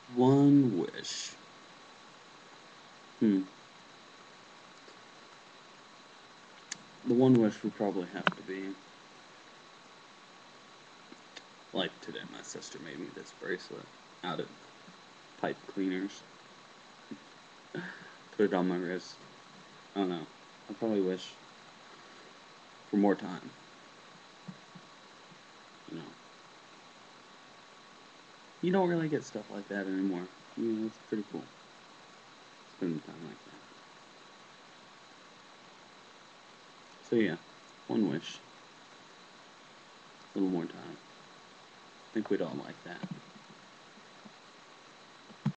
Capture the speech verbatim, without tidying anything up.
One wish. Hmm. The one wish would probably have to be, like today my sister made me this bracelet out of pipe cleaners. Put it on my wrist. I don't know. I probably wish for more time. You know. You don't really get stuff like that anymore. You know, it's pretty cool. Spending time like that. So yeah, one wish. A little more time. I think we'd all like that.